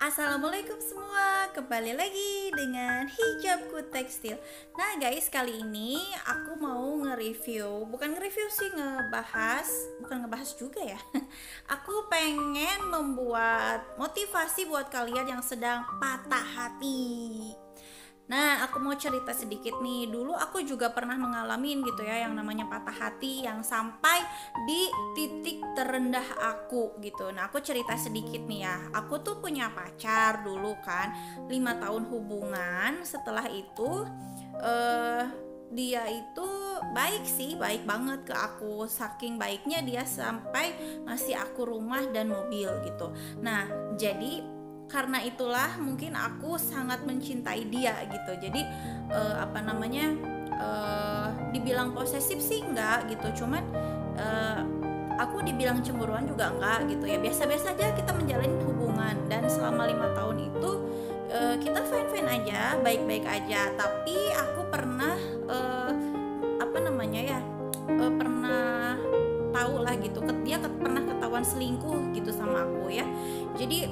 Assalamualaikum semua, kembali lagi dengan Hijabku Tekstil. Nah guys, kali ini aku mau nge-review, bukan nge-review sih, bukan ngebahas juga ya. Aku pengen membuat motivasi buat kalian yang sedang patah hati. Nah, aku mau cerita sedikit nih. Dulu aku juga pernah mengalami gitu ya, yang namanya patah hati yang sampai di titik terendah aku gitu. Nah, aku cerita sedikit nih ya. Aku tuh punya pacar dulu kan, 5 tahun hubungan. Setelah itu eh dia itu baik sih, baik banget ke aku. Saking baiknya dia sampai ngasih aku rumah dan mobil gitu. Nah, jadi karena itulah mungkin aku sangat mencintai dia gitu. Jadi apa namanya, dibilang posesif sih enggak gitu, cuman eh, aku dibilang cemburuan juga enggak gitu ya, biasa-biasa aja kita menjalin hubungan. Dan selama 5 tahun itu kita fine-fine aja, baik-baik aja. Tapi aku pernah apa namanya ya, pernah tahu lah gitu, dia pernah ketahuan selingkuh gitu sama aku ya. Jadi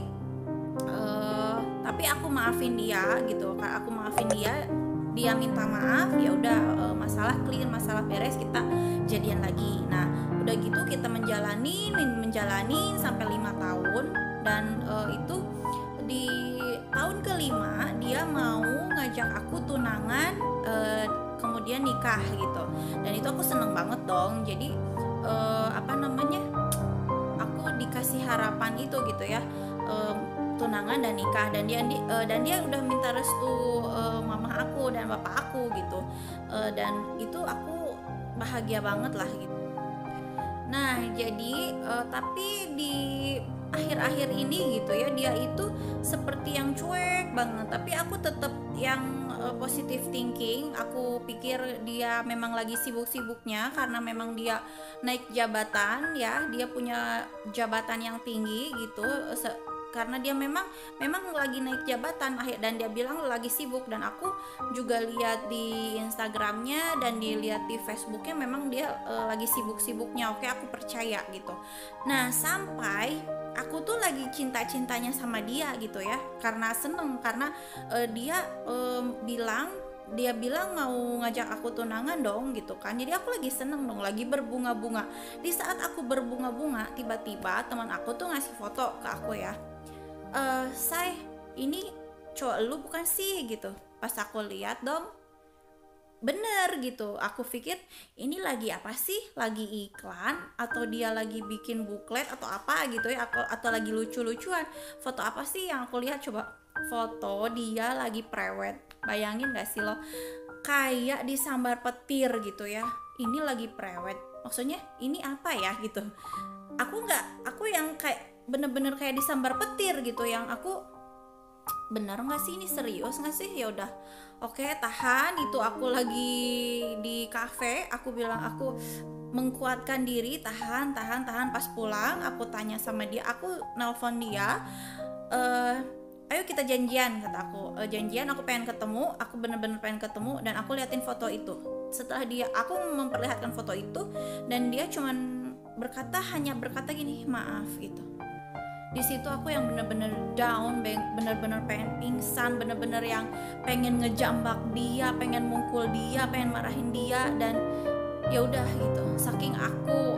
tapi aku maafin dia gitu. Karena aku maafin dia minta maaf, ya udah, masalah clear, masalah beres, kita jadian lagi. Nah udah gitu kita menjalani sampai 5 tahun. Dan itu di tahun kelima dia mau ngajak aku tunangan, kemudian nikah gitu. Dan itu aku seneng banget dong. Jadi apa namanya, aku dikasih harapan itu gitu ya, tunangan dan nikah. Dan dia udah minta restu mama aku dan bapak aku gitu. Dan itu aku bahagia banget lah gitu. Nah jadi tapi di akhir-akhir ini gitu ya, dia itu seperti yang cuek banget. Tapi aku tetap yang positive thinking. Aku pikir dia memang lagi sibuk-sibuknya karena memang dia naik jabatan ya, dia punya jabatan yang tinggi gitu. Karena dia memang lagi naik jabatan, dan dia bilang lagi sibuk. Dan aku juga lihat di Instagramnya dan dilihat di Facebooknya, memang dia lagi sibuk-sibuknya. Oke, aku percaya gitu. Nah sampai aku tuh lagi cinta-cintanya sama dia gitu ya, karena seneng, karena dia bilang mau ngajak aku tunangan dong gitu kan. Jadi aku lagi seneng dong, lagi berbunga-bunga. Di saat aku berbunga-bunga, tiba-tiba teman aku tuh ngasih foto ke aku ya. Say, ini cowok lu bukan sih gitu. Pas aku lihat dong, bener gitu. Aku pikir ini lagi apa sih, lagi iklan atau dia lagi bikin buklet atau apa gitu ya, atau lagi lucu-lucuan. Foto apa sih yang aku lihat? Coba, foto dia lagi prewed. Bayangin gak sih lo, kayak disambar petir gitu ya. Ini lagi prewed, maksudnya ini apa ya gitu. Aku yang kayak bener-bener kayak disambar petir gitu, yang aku, bener nggak sih, ini serius nggak sih? Ya udah, oke, tahan. Itu aku lagi di kafe, aku bilang, aku menguatkan diri, tahan. Pas pulang aku tanya sama dia, aku nelpon dia, ayo kita janjian, kata aku. Janjian, aku pengen ketemu, aku bener-bener pengen ketemu. Dan aku liatin foto itu. Setelah aku memperlihatkan foto itu, dan dia hanya berkata gini, maaf gitu. Di situ aku yang bener-bener down, bener-bener pengen pingsan, bener-bener yang pengen ngejambak dia, pengen mukul dia, pengen marahin dia. Dan ya udah gitu, saking aku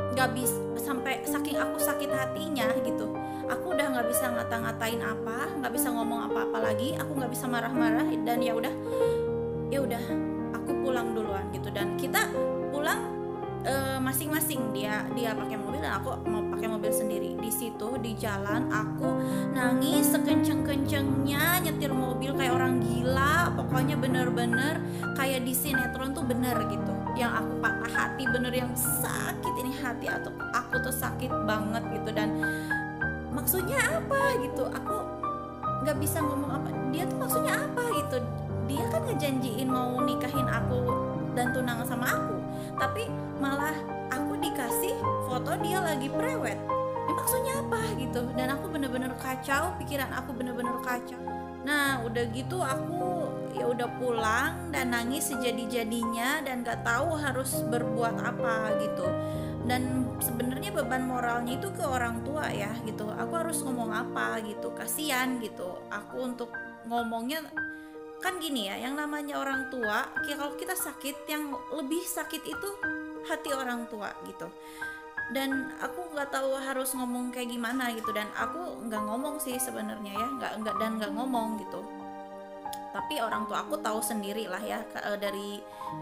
sakit hatinya gitu, aku udah nggak bisa ngata-ngatain apa, nggak bisa ngomong apa-apa lagi, aku nggak bisa marah-marah. Dan ya udah, aku pulang duluan gitu. Dan kita pulang masing-masing, dia pakai mobil dan aku mau pakai mobil sendiri. Di situ di jalan aku nangis sekenceng-kencengnya, nyetir mobil kayak orang gila. Pokoknya bener-bener kayak di sinetron tuh, bener gitu. Yang aku patah hati, bener yang sakit ini hati, atau aku tuh sakit banget gitu. Dan maksudnya apa gitu, aku nggak bisa ngomong apa, dia tuh maksudnya apa gitu. Dia kan ngejanjiin mau nikahin aku dan tunangan sama aku, tapi malah aku dikasih foto dia lagi prewed. Ini maksudnya apa gitu. Dan aku bener-bener kacau, pikiran aku bener-bener kacau. Nah udah gitu aku ya udah pulang dan nangis sejadi-jadinya, dan gak tahu harus berbuat apa gitu. dan sebenarnya beban moralnya itu ke orang tua ya gitu. Aku harus ngomong apa gitu, kasihan gitu aku untuk ngomongnya. Kan gini ya, yang namanya orang tua, kalau kita sakit, yang lebih sakit itu hati orang tua gitu. Dan aku nggak tahu harus ngomong kayak gimana gitu, dan aku nggak ngomong sih sebenarnya ya, nggak ngomong gitu. Tapi orang tua aku tahu sendiri lah ya, dari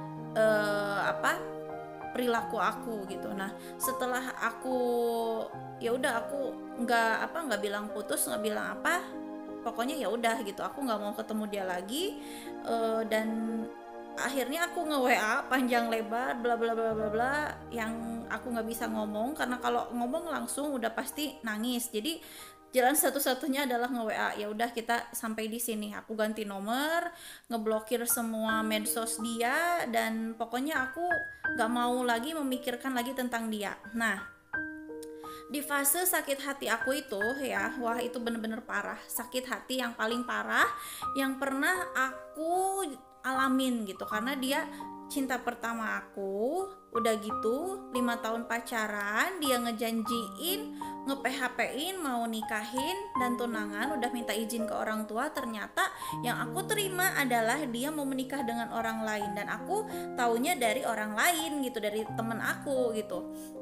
apa, perilaku aku gitu. Nah, setelah aku, ya udah, aku nggak bilang putus, nggak bilang apa, pokoknya ya udah gitu, aku nggak mau ketemu dia lagi. Dan akhirnya aku nge WA panjang lebar bla bla bla bla bla, yang aku nggak bisa ngomong karena kalau ngomong langsung udah pasti nangis. Jadi jalan satu-satunya adalah nge WA. Ya udah, kita sampai di sini, aku ganti nomor, ngeblokir semua medsos dia, dan pokoknya aku nggak mau lagi memikirkan lagi tentang dia. Nah, di fase sakit hati aku itu ya, wah itu bener-bener parah, sakit hati yang paling parah yang pernah aku alamin gitu, karena dia cinta pertama aku. Udah gitu 5 tahun pacaran, dia ngejanjiin, nge-PHP-in mau nikahin dan tunangan, udah minta izin ke orang tua. Ternyata yang aku terima adalah dia mau menikah dengan orang lain, dan aku taunya dari orang lain gitu, dari temen aku gitu.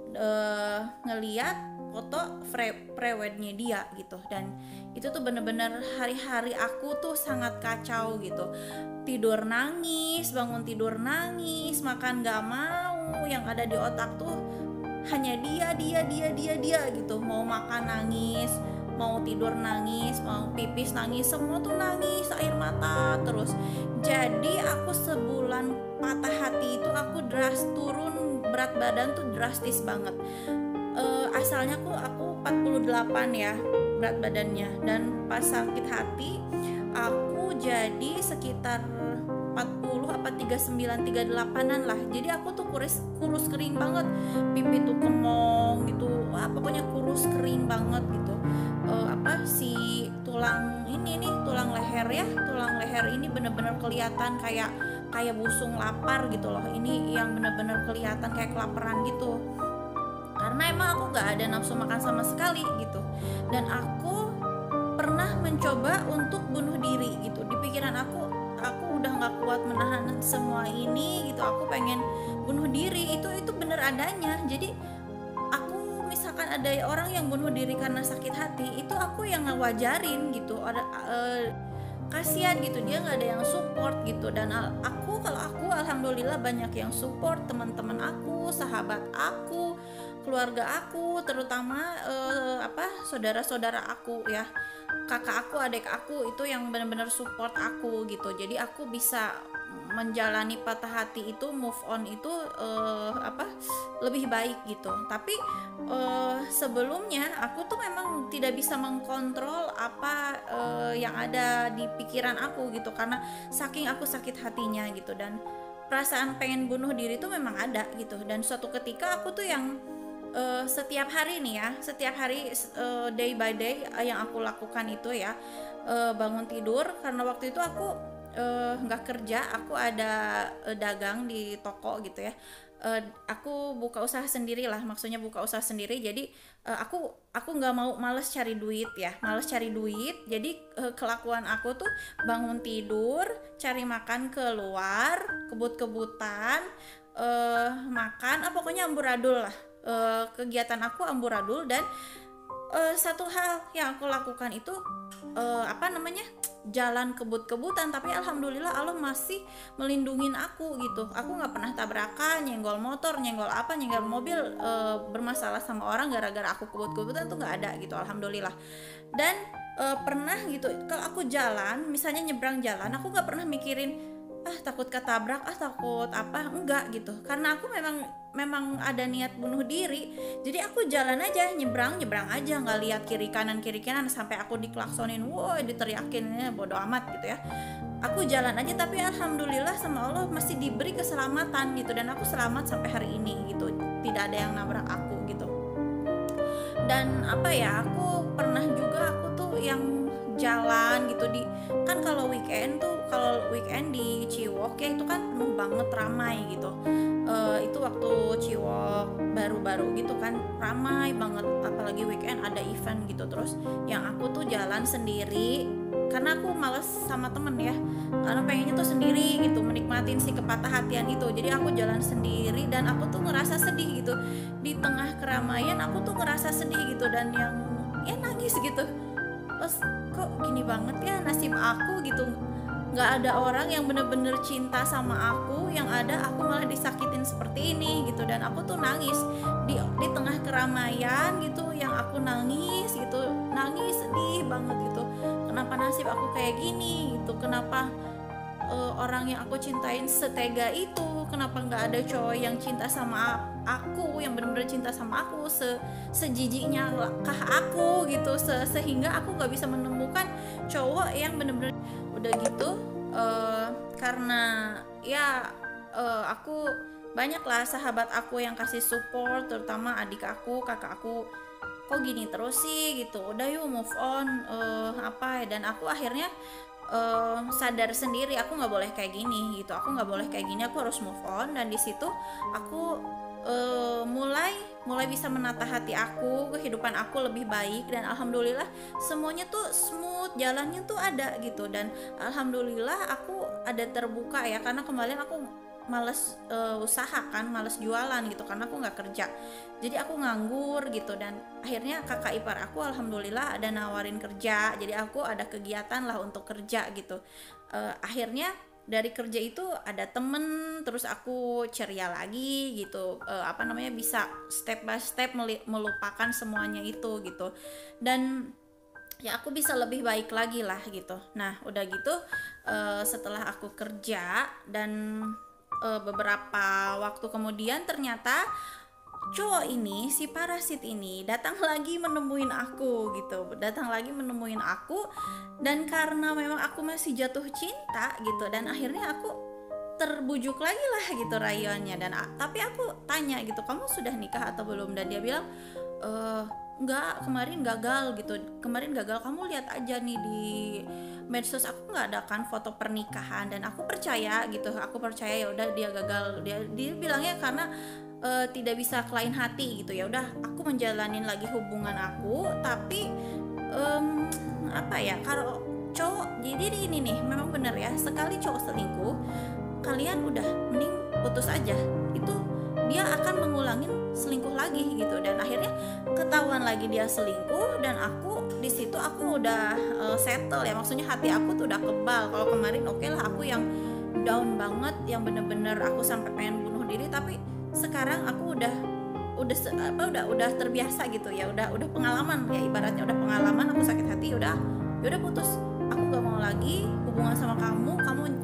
Ngeliat foto prewednya dia gitu, dan itu tuh bener-bener hari-hari aku tuh sangat kacau gitu. Tidur nangis, bangun tidur nangis, makan gak mau, yang ada di otak tuh hanya dia gitu. Mau makan nangis, mau tidur nangis, mau pipis nangis, semua tuh nangis, air mata terus. Jadi aku sebulan patah hati itu aku turun berat badan tuh drastis banget. Asalnya aku 48 ya berat badannya, dan pas sakit hati aku jadi sekitar 40 apa 39 38an lah. Jadi aku tuh kurus kering banget, pipi tuh kemong gitu, wah pokoknya kurus kering banget gitu. Si tulang ini nih, tulang leher ini bener-bener kelihatan kayak busung lapar gitu loh. Ini yang bener-bener kelihatan kayak kelaparan gitu, karena emang aku nggak ada nafsu makan sama sekali gitu. Dan aku pernah mencoba untuk bunuh diri gitu. Di pikiran aku udah nggak kuat menahan semua ini gitu, aku pengen bunuh diri. Itu bener adanya. Jadi aku, misalkan ada orang yang bunuh diri karena sakit hati, itu aku yang ngewajarin gitu. Kasihan gitu, dia nggak ada yang support gitu. Dan kalau aku alhamdulillah banyak yang support, teman-teman aku, sahabat aku, keluarga aku, terutama saudara-saudara aku ya, kakak aku, adik aku, itu yang benar-benar support aku gitu. Jadi aku bisa menjalani patah hati itu, move on itu lebih baik gitu. Tapi sebelumnya aku tuh memang tidak bisa mengkontrol apa yang ada di pikiran aku gitu, karena saking aku sakit hatinya gitu. Dan perasaan pengen bunuh diri itu memang ada gitu. Dan suatu ketika aku tuh yang setiap hari day by day yang aku lakukan itu ya, bangun tidur, karena waktu itu aku nggak kerja, aku ada dagang di toko gitu ya. Aku buka usaha sendiri lah, maksudnya buka usaha sendiri. Jadi aku nggak males cari duit. Jadi kelakuan aku tuh bangun tidur, cari makan keluar, kebut-kebutan, makan, pokoknya amburadul lah. Kegiatan aku amburadul. Dan satu hal yang aku lakukan itu jalan kebut-kebutan, tapi alhamdulillah Allah masih melindungin aku gitu. Aku nggak pernah tabrakan, nyenggol motor, nyenggol mobil, bermasalah sama orang gara-gara aku kebut-kebutan tuh nggak ada gitu, alhamdulillah. Dan pernah gitu, kalau aku jalan, misalnya nyebrang jalan, aku nggak pernah mikirin takut ketabrak, takut apa, enggak gitu, karena aku memang ada niat bunuh diri. Jadi aku jalan aja, nyebrang aja, nggak lihat kiri kanan, sampai aku diklaksonin, woi, diteriakin, bodo amat gitu ya. Aku jalan aja, tapi alhamdulillah sama Allah masih diberi keselamatan gitu, dan aku selamat sampai hari ini gitu, tidak ada yang nabrak aku gitu. Dan aku pernah juga, aku tuh yang jalan gitu kalau weekend di Ciwok ya, itu kan penuh banget, ramai gitu. Itu waktu Ciwok baru-baru gitu kan, ramai banget, apalagi weekend ada event gitu. Terus yang aku tuh jalan sendiri karena aku males sama temen ya, karena pengennya tuh sendiri gitu, menikmatin si kepatah hatian itu. Jadi aku jalan sendiri dan aku tuh ngerasa sedih gitu, di tengah keramaian aku tuh ngerasa sedih gitu, dan yang ya nangis gitu. Terus kok gini banget ya nasib aku gitu, nggak ada orang yang bener-bener cinta sama aku, yang ada aku malah disakitin seperti ini gitu. Dan aku tuh nangis di tengah keramaian gitu, yang aku nangis gitu, nangis sedih banget gitu. Kenapa nasib aku kayak gini gitu, kenapa orang yang aku cintain setega itu, kenapa nggak ada cowok yang cinta sama aku, yang benar-benar cinta sama aku, sejijiknya kah aku gitu, sehingga aku nggak bisa menemukan cowok yang benar-benar. Udah gitu karena ya aku banyak lah sahabat aku yang kasih support, terutama adik aku, kakak aku, kok gini terus sih gitu, udah yuk move on, apa ya. Dan aku akhirnya sadar sendiri aku nggak boleh kayak gini gitu, aku nggak boleh kayak gini, aku harus move on. Dan di situ aku mulai bisa menata hati aku, kehidupan aku lebih baik, dan alhamdulillah semuanya tuh smooth, jalannya tuh ada gitu. Dan alhamdulillah aku ada terbuka ya, karena kemarin aku males usaha kan, males jualan gitu karena aku nggak kerja, jadi aku nganggur gitu. Dan akhirnya kakak ipar aku alhamdulillah ada nawarin kerja, jadi aku ada kegiatan lah untuk kerja gitu. Akhirnya dari kerja itu ada temen, terus aku ceria lagi gitu, apa namanya, bisa step by step melupakan semuanya itu gitu. Dan ya aku bisa lebih baik lagi lah gitu. Nah udah gitu setelah aku kerja dan beberapa waktu kemudian ternyata cowok ini, si parasit ini datang lagi menemuin aku gitu, datang lagi menemuin aku. Dan karena memang aku masih jatuh cinta gitu, dan akhirnya aku terbujuk lagi lah gitu rayuannya. Dan tapi aku tanya gitu, kamu sudah nikah atau belum? Dan dia bilang enggak, kemarin gagal gitu, kemarin gagal, kamu lihat aja nih di medsos aku nggak ada kan foto pernikahan. Dan aku percaya gitu, aku percaya ya udah dia gagal, dia bilangnya karena tidak bisa klien hati gitu. Ya udah aku menjalanin lagi hubungan aku, tapi apa ya, kalau cowok, jadi ini nih memang bener ya, sekali cowok selingkuh kalian udah mending putus aja, itu dia akan mengulangin selingkuh lagi gitu. Dan akhirnya ketahuan lagi dia selingkuh, dan aku di situ aku udah settle ya, maksudnya hati aku tuh udah kebal. Kalau kemarin oke lah aku yang down banget, yang bener-bener aku sampai pengen bunuh diri, tapi sekarang aku udah terbiasa gitu ya, udah pengalaman ya, ibaratnya udah pengalaman. Aku sakit hati, udah putus, aku gak mau lagi hubungan sama kamu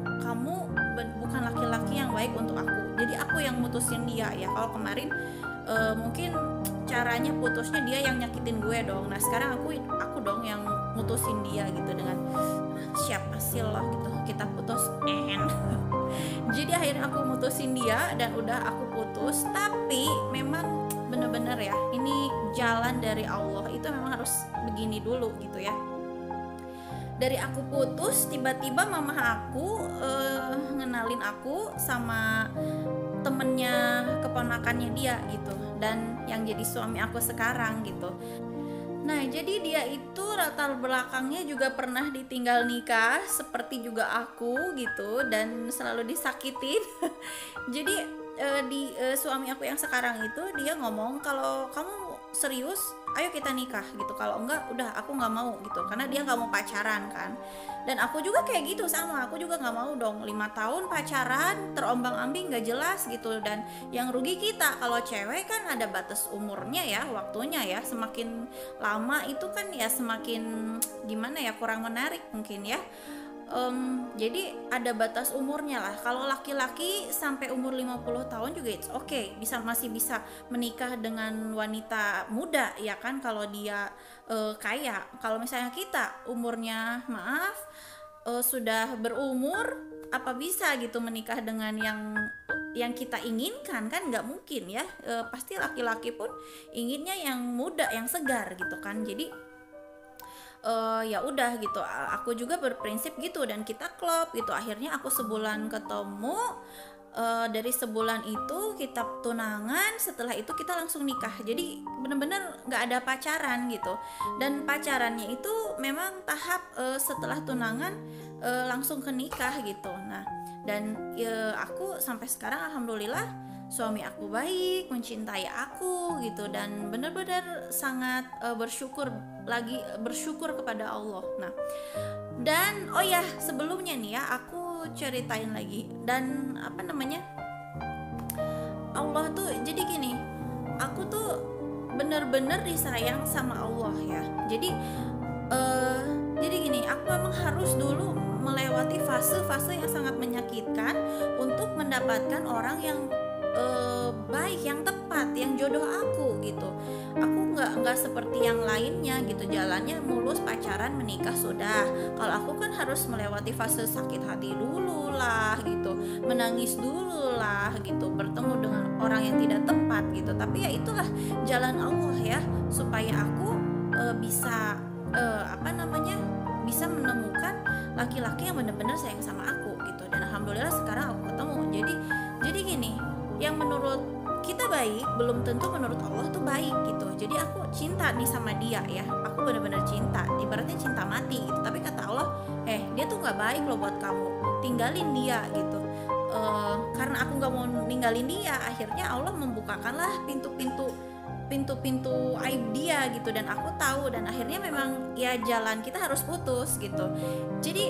bukan laki-laki yang baik untuk aku. Jadi aku yang mutusin dia ya. Kalau kemarin mungkin caranya putusnya dia yang nyakitin gue dong. Nah sekarang aku dong yang mutusin dia gitu, dengan siapa sih lo gitu, kita putus jadi akhirnya aku mutusin dia, dan udah aku putus. Tapi memang bener-bener ya, ini jalan dari Allah, itu memang harus begini dulu gitu ya. Dari aku putus, tiba-tiba mama aku ngenalin aku sama temennya keponakannya dia gitu, dan yang jadi suami aku sekarang gitu. Nah jadi dia itu latar belakangnya juga pernah ditinggal nikah seperti juga aku gitu, dan selalu disakitin jadi suami aku yang sekarang itu dia ngomong, kalau kamu serius ayo kita nikah gitu, kalau enggak udah aku nggak mau gitu, karena dia nggak mau pacaran kan. Dan aku juga kayak gitu, sama aku juga nggak mau dong 5 tahun pacaran terombang-ambing nggak jelas gitu. Dan yang rugi kita, kalau cewek kan ada batas umurnya ya, waktunya ya, semakin lama itu kan ya semakin gimana ya, kurang menarik mungkin ya. Jadi ada batas umurnya lah. Kalau laki-laki sampai umur 50 tahun juga it's okay, masih bisa menikah dengan wanita muda ya kan, kalau dia kaya. Kalau misalnya kita umurnya maaf sudah berumur, apa bisa gitu menikah dengan yang kita inginkan? Kan nggak mungkin ya. Pasti laki-laki pun inginnya yang muda, yang segar gitu kan. Jadi ya udah gitu, aku juga berprinsip gitu, dan kita klop gitu. Akhirnya aku sebulan ketemu dari sebulan itu kita tunangan, setelah itu kita langsung nikah. Jadi bener-bener nggak ada pacaran gitu. Dan pacarannya itu memang tahap setelah tunangan langsung ke nikah gitu. Nah, dan aku sampai sekarang alhamdulillah suami aku baik, mencintai aku gitu, dan benar-benar sangat bersyukur kepada Allah. Nah, dan oh ya, sebelumnya nih ya aku ceritain lagi, dan apa namanya, Allah tuh jadi gini, aku tuh bener-bener disayang sama Allah ya. Jadi gini, aku memang harus dulu melewati fase-fase yang sangat menyakitkan untuk mendapatkan orang yang baik, yang tepat, yang jodoh aku gitu. Aku nggak seperti yang lainnya gitu, jalannya mulus, pacaran, menikah, sudah. Kalau aku kan harus melewati fase sakit hati dulu lah gitu, menangis dulu lah gitu, bertemu dengan orang yang tidak tepat gitu. Tapi ya itulah jalan Allah ya, supaya aku bisa bisa menemukan laki-laki yang benar-benar sayang sama aku gitu. Dan alhamdulillah sekarang aku ketemu. Jadi gini, yang menurut kita baik belum tentu menurut Allah tuh baik gitu. Jadi aku cinta nih sama dia ya, aku benar-benar cinta, ibaratnya cinta mati gitu. Tapi kata Allah, dia tuh nggak baik loh buat kamu, tinggalin dia gitu. Karena aku nggak mau ninggalin dia, akhirnya Allah membukakanlah pintu-pintu aib dia gitu. Dan aku tahu, dan akhirnya memang ya jalan kita harus putus gitu. Jadi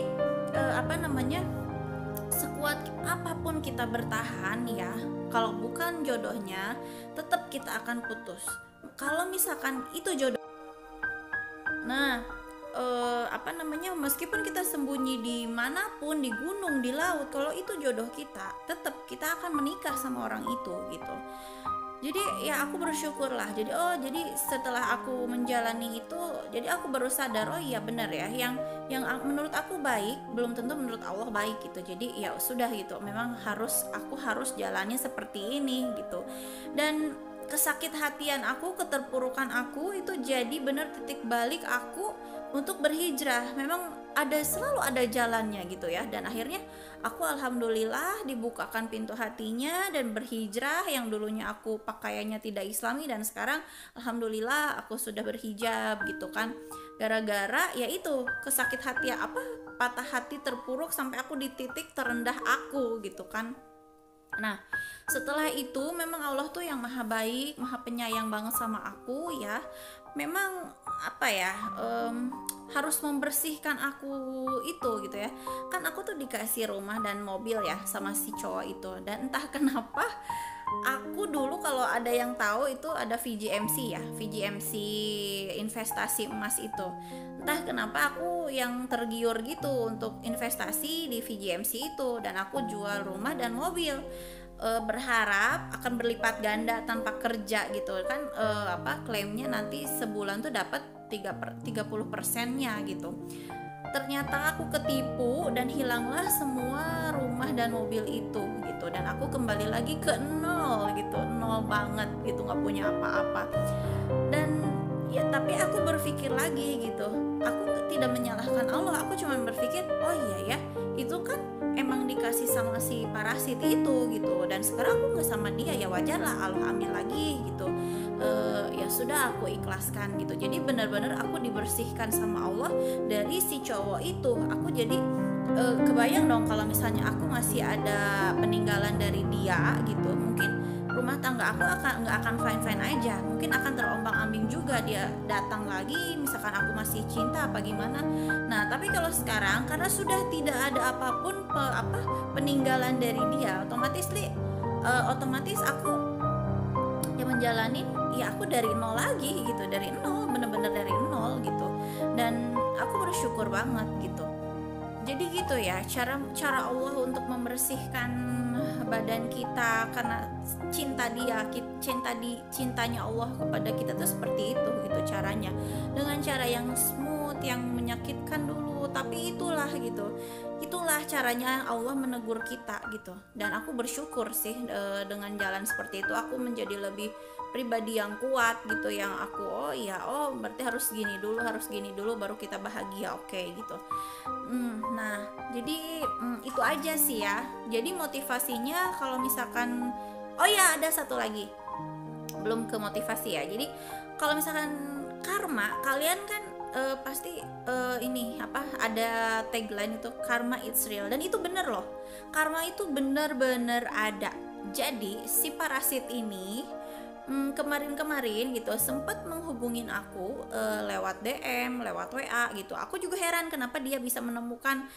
sekuat apapun kita bertahan ya, kalau bukan jodohnya tetap kita akan putus. Kalau misalkan itu jodoh, nah meskipun kita sembunyi di manapun, di gunung, di laut, kalau itu jodoh kita, tetap kita akan menikah sama orang itu gitu. Jadi ya aku bersyukur lah. Jadi setelah aku menjalani itu, jadi aku baru sadar, oh iya benar ya, yang menurut aku baik belum tentu menurut Allah baik gitu. Jadi ya sudah gitu, memang aku harus jalannya seperti ini gitu. Dan kesakit hatian aku, keterpurukan aku itu jadi benar titik balik aku untuk berhijrah. Memang selalu ada jalannya gitu ya. Dan akhirnya aku alhamdulillah dibukakan pintu hatinya dan berhijrah. Yang dulunya aku pakaiannya tidak islami, dan sekarang alhamdulillah aku sudah berhijab gitu kan. Gara-gara yaitu kesakit hati, patah hati, terpuruk sampai aku di titik terendah aku gitu kan. Nah, setelah itu memang Allah tuh yang maha baik, maha penyayang banget sama aku ya. Memang harus membersihkan aku itu gitu ya. Kan aku tuh dikasih rumah dan mobil ya sama si cowok itu. Dan entah kenapa aku dulu, kalau ada yang tahu itu ada VGMC ya, VGMC investasi emas itu. Entah kenapa aku yang tergiur gitu untuk investasi di VGMC itu, dan aku jual rumah dan mobil, berharap akan berlipat ganda tanpa kerja gitu kan. Klaimnya nanti sebulan tuh dapat 30%-nya gitu. Ternyata aku ketipu dan hilanglah semua rumah dan mobil itu gitu. Dan aku kembali lagi ke nol gitu, nol banget gitu, nggak punya apa-apa. Dan ya tapi aku berpikir lagi gitu, aku tidak menyalahkan Allah. Aku cuma berpikir, oh iya ya, itu kan emang dikasih sama si parasit itu gitu. Dan sekarang aku nggak sama dia, ya wajar lah Allah ambil lagi gitu. Ya sudah, aku ikhlaskan gitu. Jadi benar-benar aku dibersihkan sama Allah dari si cowok itu. Aku jadi kebayang dong kalau misalnya aku masih ada peninggalan dari dia gitu, mungkin rumah tangga aku nggak akan fine aja, mungkin akan terombang-ambing juga. Dia datang lagi, misalkan aku masih cinta apa gimana. Nah tapi kalau sekarang karena sudah tidak ada apapun peninggalan dari dia, otomatis aku yang menjalani ya aku dari nol lagi gitu, dari nol, bener-bener dari nol gitu. Dan aku bersyukur banget gitu. Jadi gitu ya cara Allah untuk membersihkan badan kita karena cinta dia, cintanya Allah kepada kita tuh seperti itu gitu caranya, dengan cara yang smooth, banget yang menyakitkan dulu, tapi itulah gitu, itulah caranya Allah menegur kita gitu. Dan aku bersyukur sih, dengan jalan seperti itu aku menjadi lebih pribadi yang kuat gitu, yang aku oh iya, oh berarti harus gini dulu baru kita bahagia, oke gitu. Nah jadi itu aja sih ya. Jadi motivasinya kalau misalkan, oh ya ada satu lagi, belum ke motivasi ya. Jadi kalau misalkan karma, kalian kan pasti ini apa, ada tagline itu karma it's real, dan itu bener loh, karma itu bener-bener ada. Jadi si parasit ini kemarin-kemarin gitu sempet menghubungin aku lewat DM, lewat WA gitu. Aku juga heran kenapa dia bisa menemukan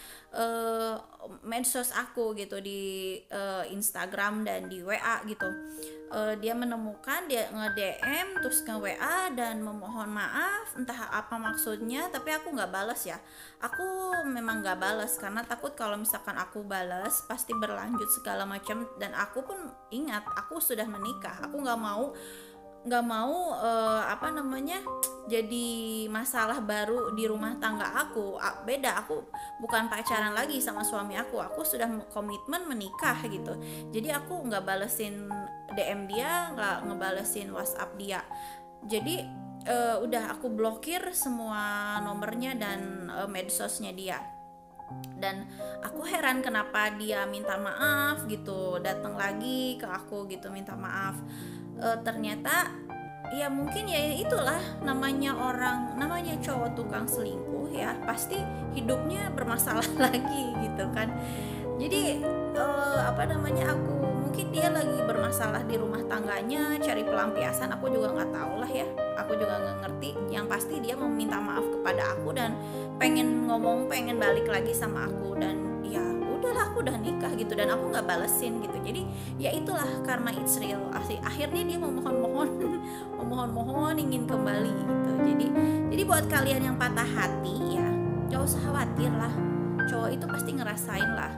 medsos aku gitu di Instagram dan di WA gitu. Dia menemukan, dia nge-DM terus ke WA dan memohon maaf, entah apa maksudnya, tapi aku nggak balas ya. Aku memang nggak balas karena takut kalau misalkan aku balas pasti berlanjut segala macam, dan aku pun ingat aku sudah menikah. Aku nggak mau apa namanya, jadi masalah baru di rumah tangga aku. Beda, aku bukan pacaran lagi sama suami aku sudah komitmen menikah gitu. Jadi aku nggak balesin DM dia, nggak ngebalesin WhatsApp dia. Jadi udah aku blokir semua nomornya dan medsosnya dia. Dan aku heran kenapa dia minta maaf gitu, datang lagi ke aku gitu minta maaf. Ternyata ya mungkin ya itulah namanya orang, namanya cowok tukang selingkuh ya, pasti hidupnya bermasalah lagi gitu kan. Jadi apa namanya, aku mungkin dia lagi bermasalah di rumah tangganya, cari pelampiasan, aku juga nggak tahu lah ya, aku juga nggak ngerti. Yang pasti dia mau minta maaf kepada aku dan pengen ngomong, pengen balik lagi sama aku, dan ya udahlah, aku udah nikah gitu dan aku nggak balesin gitu. Jadi ya itulah karma it's real. Akhirnya dia memohon ingin kembali gitu. Jadi buat kalian yang patah hati ya, gak usah khawatir lah, cowok itu pasti ngerasain lah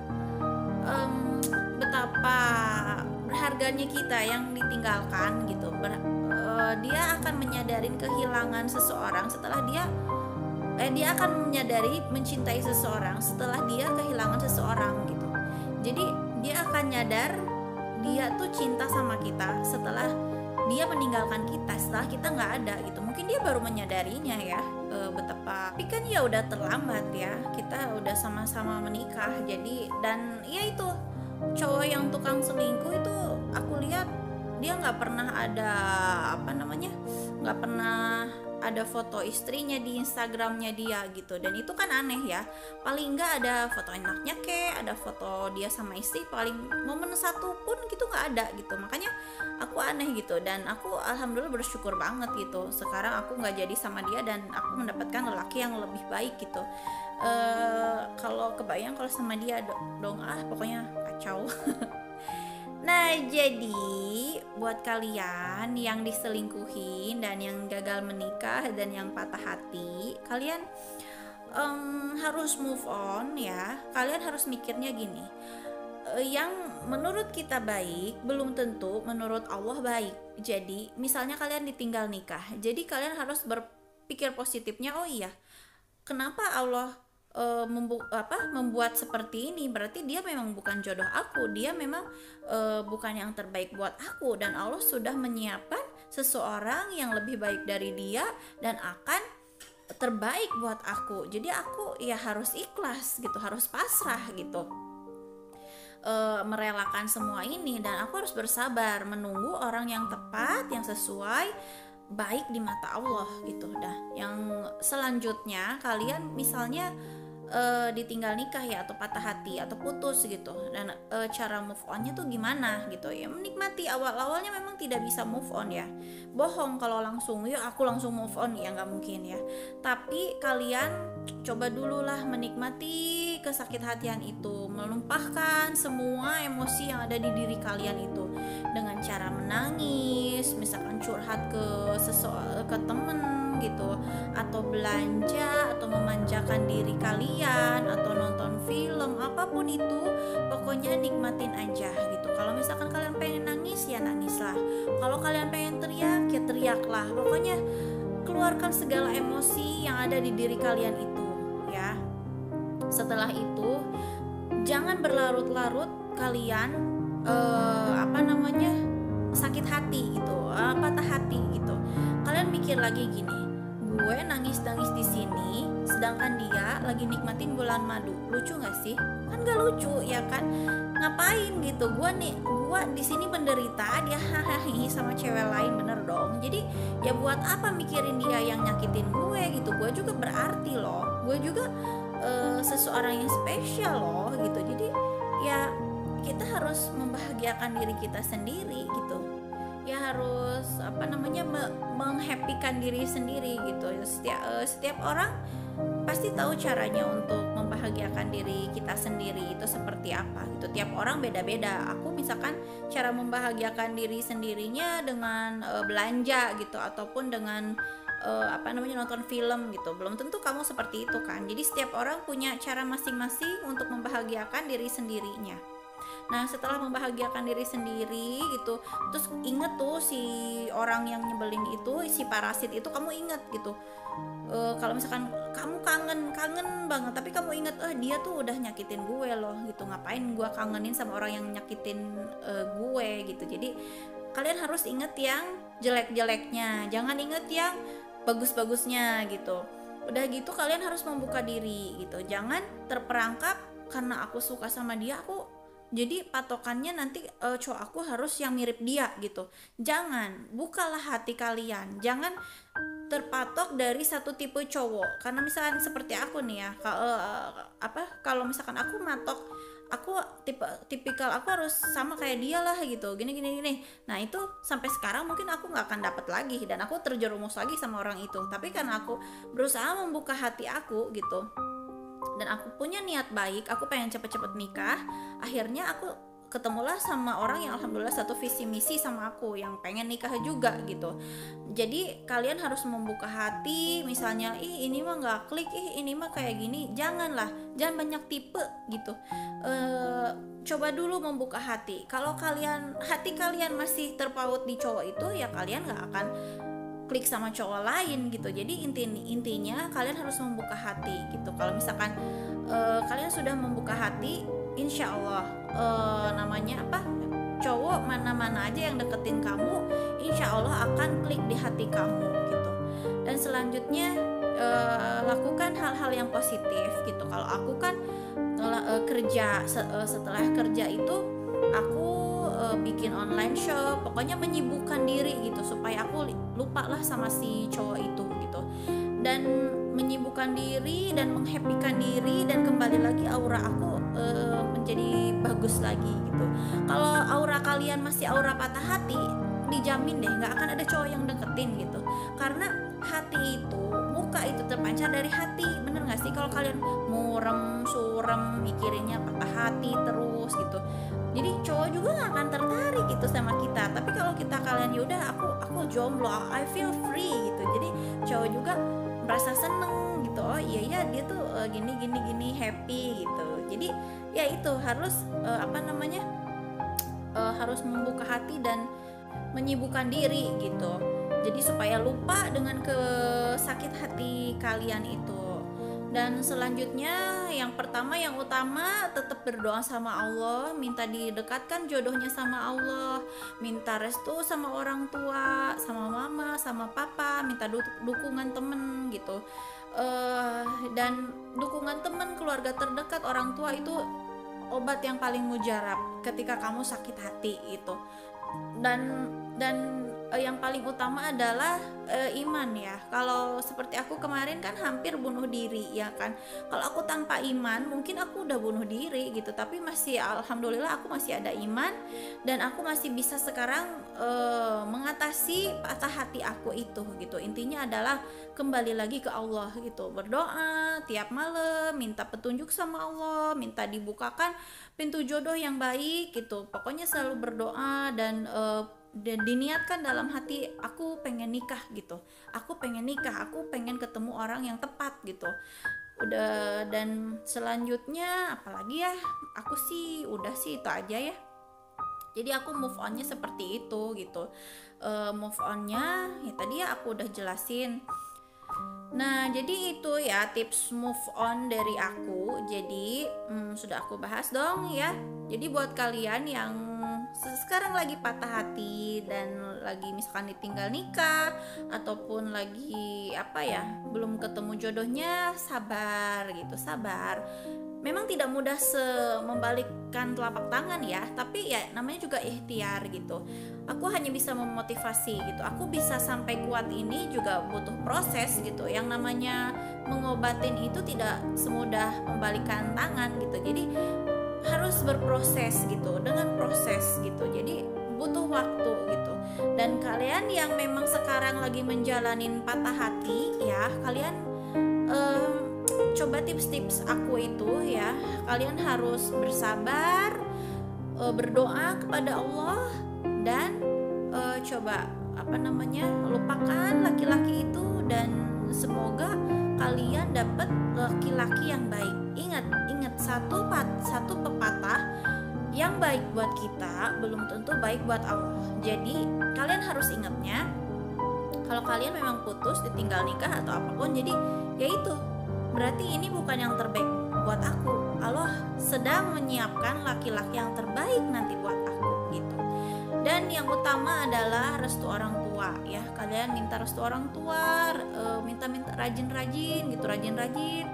betapa berharganya kita yang ditinggalkan gitu. Dia akan menyadarin kehilangan seseorang setelah dia akan menyadari mencintai seseorang setelah dia kehilangan seseorang gitu. Jadi dia akan nyadar dia tuh cinta sama kita setelah dia meninggalkan kita, setelah kita nggak ada gitu. Mungkin dia baru menyadarinya ya, betapa, tapi kan ya udah terlambat ya, kita udah sama-sama menikah. Jadi dan ya itu, cowok yang tukang selingkuh itu aku lihat dia nggak pernah ada apa namanya, nggak pernah ada foto istrinya di Instagramnya dia gitu. Dan itu kan aneh ya, paling nggak ada foto anaknya ada foto dia sama istri, paling momen satu pun gitu nggak ada gitu. Makanya aku aneh gitu, dan aku alhamdulillah bersyukur banget gitu, sekarang aku nggak jadi sama dia dan aku mendapatkan lelaki yang lebih baik gitu. Kalau kebayang kalau sama dia dong, pokoknya kacau. Nah jadi buat kalian yang diselingkuhin dan yang gagal menikah dan yang patah hati, kalian harus move on ya. Kalian harus mikirnya gini, yang menurut kita baik belum tentu menurut Allah baik. Jadi misalnya kalian ditinggal nikah, jadi kalian harus berpikir positifnya, oh iya, kenapa Allah membuat seperti ini, berarti dia memang bukan jodoh aku, dia memang bukan yang terbaik buat aku, dan Allah sudah menyiapkan seseorang yang lebih baik dari dia dan akan terbaik buat aku. Jadi aku ya harus ikhlas gitu, harus pasrah gitu, merelakan semua ini, dan aku harus bersabar menunggu orang yang tepat, yang sesuai, baik di mata Allah gitu. Dah, yang selanjutnya kalian misalnya ditinggal nikah ya, atau patah hati atau putus gitu, dan cara move onnya tuh gimana gitu ya, menikmati. Awalnya memang tidak bisa move on ya, bohong kalau langsung ya aku langsung move on ya, nggak mungkin ya. Tapi kalian coba dulu lah menikmati kesakit hatian itu, menumpahkan semua emosi yang ada di diri kalian itu dengan cara menangis, misalkan curhat ke temen gitu, atau belanja, atau memanjakan diri kalian, atau nonton film, apapun itu, pokoknya nikmatin aja gitu. Kalau misalkan kalian pengen nangis ya nangislah, kalau kalian pengen teriak ya teriaklah, pokoknya keluarkan segala emosi yang ada di diri kalian itu ya. Setelah itu jangan berlarut-larut kalian sakit hati gitu, patah hati gitu. Kalian mikir lagi gini, gue nangis-nangis di sini sedangkan dia lagi nikmatin bulan madu. Lucu gak sih? Kan gak lucu ya kan? Ngapain gitu? Gue di sini menderita, dia hahaha sama cewek lain, bener dong. Jadi ya buat apa mikirin dia yang nyakitin gue gitu? Gue juga berarti loh. Gue juga seseorang yang spesial loh gitu. Jadi ya kita harus membahagiakan diri kita sendiri gitu. Ya harus menghappykan diri sendiri gitu. Setiap orang pasti tahu caranya untuk membahagiakan diri kita sendiri itu seperti apa gitu. Tiap orang beda-beda. Aku misalkan cara membahagiakan diri sendirinya dengan belanja gitu, ataupun dengan nonton film gitu. Belum tentu kamu seperti itu kan. Jadi setiap orang punya cara masing-masing untuk membahagiakan diri sendirinya. Nah, setelah membahagiakan diri sendiri gitu, terus inget tuh si orang yang nyebelin itu, si parasit itu, kamu inget gitu. Kalau misalkan kamu kangen banget, tapi kamu inget, dia tuh udah nyakitin gue loh gitu. Ngapain gue kangenin sama orang yang nyakitin gue gitu. Jadi kalian harus inget yang jelek-jeleknya, jangan inget yang bagus-bagusnya gitu. Udah gitu kalian harus membuka diri gitu. Jangan terperangkap karena aku suka sama dia, aku jadi patokannya nanti cowok aku harus yang mirip dia gitu. Jangan, bukalah hati kalian. Jangan terpatok dari satu tipe cowok. Karena misalkan seperti aku nih ya, kalau misalkan aku matok, aku tipikal aku harus sama kayak dia lah gitu, gini. Nah itu sampai sekarang mungkin aku nggak akan dapat lagi, dan aku terjerumus lagi sama orang itu. Tapi karena aku berusaha membuka hati aku gitu, dan aku punya niat baik, aku pengen cepet-cepet nikah, akhirnya aku ketemulah sama orang yang alhamdulillah satu visi misi sama aku, yang pengen nikah juga gitu. Jadi kalian harus membuka hati. Misalnya ini mah nggak klik, ini mah kayak gini, jangan banyak tipe gitu. Coba dulu membuka hati. Kalau hati kalian masih terpaut di cowok itu, ya kalian nggak akan klik sama cowok lain gitu. Jadi intinya kalian harus membuka hati gitu. Kalau misalkan kalian sudah membuka hati, insya Allah cowok mana-mana aja yang deketin kamu, insya Allah akan klik di hati kamu gitu. Dan selanjutnya lakukan hal-hal yang positif gitu. Kalau aku kan kerja, setelah kerja itu aku bikin online shop, pokoknya menyibukkan diri gitu supaya aku lupa lah sama si cowok itu gitu. Dan menyibukkan diri dan menghappykan diri, dan kembali lagi aura aku menjadi bagus lagi gitu. Kalau aura kalian masih aura patah hati, dijamin deh nggak akan ada cowok yang deketin gitu. Karena hati itu, muka itu terpancar dari hati, bener nggak sih? Kalau kalian surem mikirinnya patah hati terus gitu, jadi cowok juga nggak akan tertarik gitu sama kita. Tapi kalau kalian yaudah aku jomblo, I feel free gitu, jadi cowok juga merasa seneng gitu. Oh iya dia tuh gini happy gitu. Jadi ya itu harus harus membuka hati dan menyibukkan diri gitu. Jadi supaya lupa dengan kesakit hati kalian itu. Dan selanjutnya yang utama tetap berdoa sama Allah, minta didekatkan jodohnya sama Allah, minta restu sama orang tua, sama mama, sama papa, minta dukungan temen gitu. Dan dukungan temen, keluarga terdekat, orang tua itu obat yang paling mujarab ketika kamu sakit hati itu. Dan yang paling utama adalah iman ya. Kalau seperti aku kemarin kan hampir bunuh diri ya kan. Kalau aku tanpa iman mungkin aku udah bunuh diri gitu, tapi masih alhamdulillah aku masih ada iman, dan aku masih bisa sekarang mengatasi patah hati aku itu gitu. Intinya adalah kembali lagi ke Allah gitu, berdoa tiap malam, minta petunjuk sama Allah, minta dibukakan pintu jodoh yang baik gitu. Pokoknya selalu berdoa dan diniatkan dalam hati, aku pengen nikah gitu, aku pengen ketemu orang yang tepat gitu. Udah. Dan selanjutnya apalagi ya, aku sih udah sih itu aja ya. Jadi aku move onnya seperti itu gitu. move onnya ya tadi ya aku udah jelasin. Nah, jadi itu ya tips move on dari aku. Jadi sudah aku bahas dong ya. Jadi buat kalian yang sekarang lagi patah hati dan lagi misalkan ditinggal nikah ataupun lagi apa ya, belum ketemu jodohnya, sabar gitu, sabar. Memang tidak mudah membalikkan telapak tangan ya, tapi ya namanya juga ikhtiar gitu. Aku hanya bisa memotivasi gitu. Aku bisa sampai kuat ini juga butuh proses gitu. Yang namanya mengobatin itu tidak semudah membalikkan tangan gitu. Jadi harus berproses gitu, dengan proses gitu. Jadi butuh waktu gitu. Dan kalian yang memang sekarang lagi menjalanin patah hati ya, kalian coba tips-tips aku itu ya, kalian harus bersabar, berdoa kepada Allah, dan coba lupakan laki-laki itu, dan semoga kalian dapat laki-laki yang baik. Ingat satu pepatah, yang baik buat kita belum tentu baik buat Allah. Jadi kalian harus ingatnya, kalau kalian memang putus, ditinggal nikah atau apapun, jadi ya itu berarti ini bukan yang terbaik buat aku. Allah sedang menyiapkan laki-laki yang terbaik nanti buat aku gitu. Dan yang utama adalah restu orang tua ya. Kalian minta restu orang tua, minta rajin-rajin gitu, rajin-rajin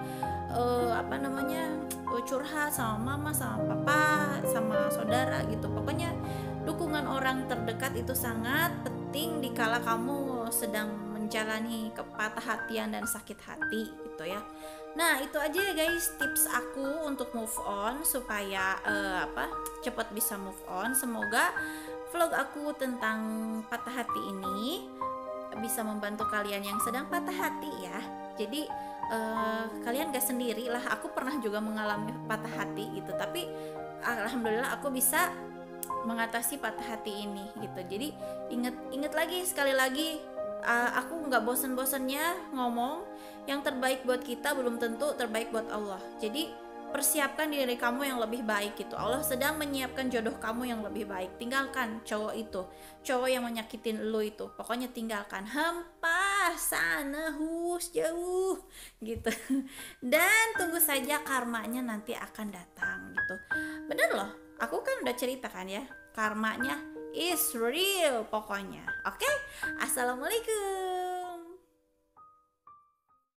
curhat sama mama, sama papa, sama saudara gitu. Pokoknya dukungan orang terdekat itu sangat penting dikala kamu sedang menjalani kepatah-hatian dan sakit hati gitu ya. Nah, itu aja ya guys tips aku untuk move on supaya cepat bisa move on. Semoga vlog aku tentang patah hati ini bisa membantu kalian yang sedang patah hati ya. Jadi kalian gak sendiri lah. Aku pernah juga mengalami patah hati gitu, tapi alhamdulillah aku bisa mengatasi patah hati ini gitu. Jadi inget lagi sekali lagi, aku nggak bosen-bosennya ngomong, yang terbaik buat kita belum tentu terbaik buat Allah. Jadi persiapkan diri kamu yang lebih baik gitu. Allah sedang menyiapkan jodoh kamu yang lebih baik. Tinggalkan cowok itu, cowok yang menyakitin lu itu. Pokoknya tinggalkan, hempas sana, jauh gitu. Dan tunggu saja karmanya nanti akan datang gitu. Bener loh, aku kan udah ceritakan ya, karmanya is real pokoknya. Oke? Assalamualaikum.